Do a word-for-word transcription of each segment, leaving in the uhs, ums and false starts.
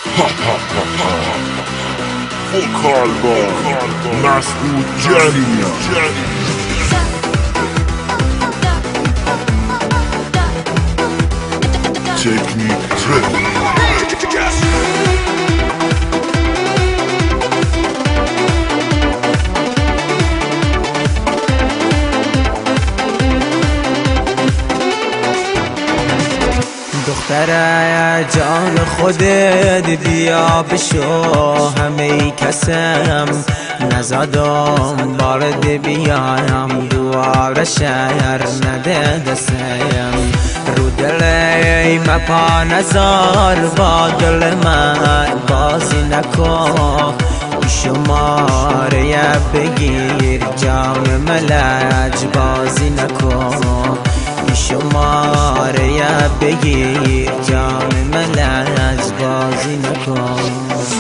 فوق مسعود جنی تکنیک ترک دختره جان خودت بیا بشو همه کسم نزدم بارد بیایم دوار شهر نده دستم رو دلی مپا نزار با دل من بازی نکن شماره بگیر جام ملج بازی نکن شماره بگیر جام ملج بازی نکن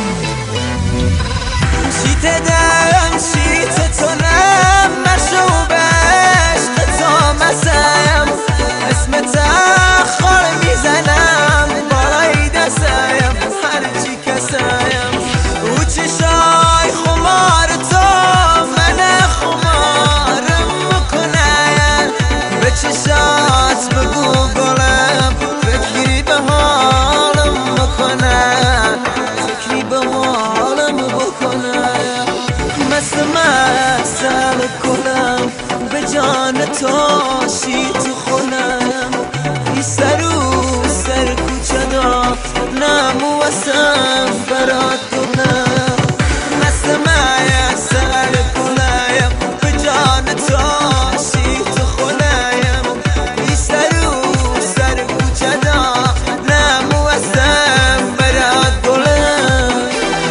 شیت دم شیت تو نم مشروب عشق تو مسم اسم تخار میزنم بالای دستم هرچی کسم او چشای خمار تو من خمارم میکنم به چشات بگو گلم فکری به حالم بکنم فکری به حالم بکنم مست مستم کنم به جان تو شیت خونم ای سرو سر کوچه دا نمو واسم برات کنم مست مستم کنم به جان تو شیت خونم ای سرو سر کوچه دا نمو واسم برات کنم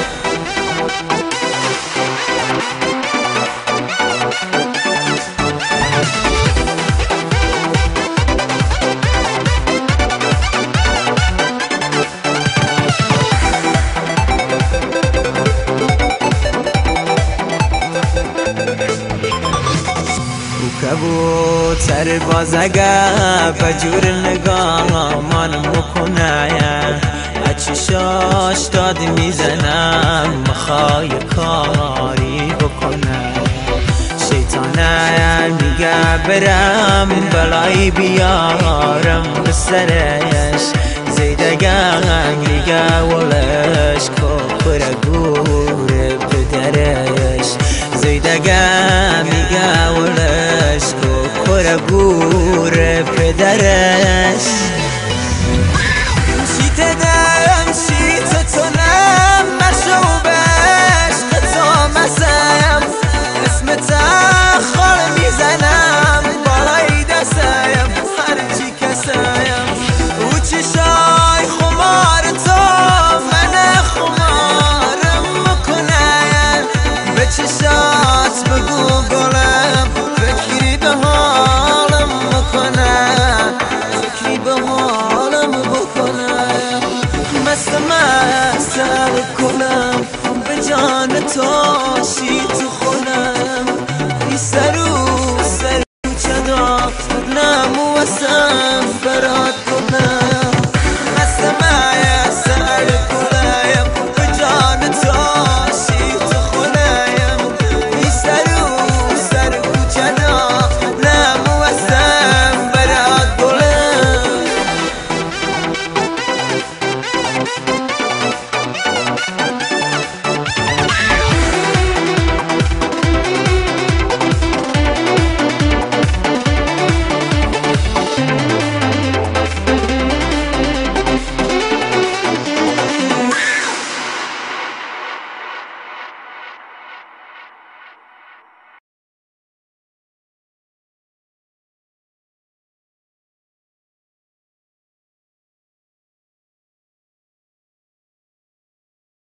کبوتر باز اگر بجور نگاه من مکنه اچشاش داد میزنم مخوای کاری بکنه شیطانه میگه برم بلایی بیارم به سرش زیدگم میگه ولش کفر گوره پدرش زیدگم میگه ولش کفر گوره پدرش